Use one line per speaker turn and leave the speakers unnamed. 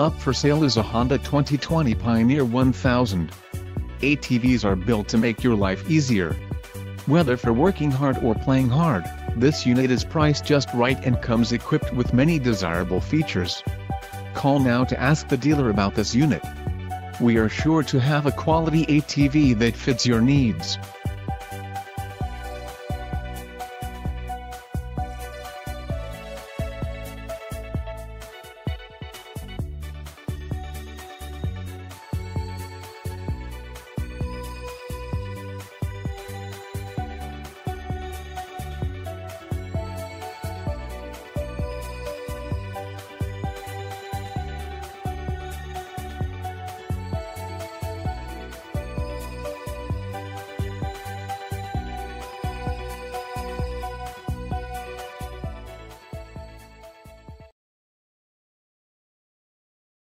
Up for sale is a Honda 2020 Pioneer 1000. ATVs are built to make your life easier. Whether for working hard or playing hard, this unit is priced just right and comes equipped with many desirable features. Call now to ask the dealer about this unit. We are sure to have a quality ATV that fits your needs.